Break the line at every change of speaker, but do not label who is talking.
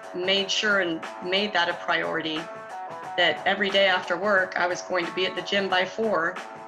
made sure and made that a priority, that every day after work I was going to be at the gym by 4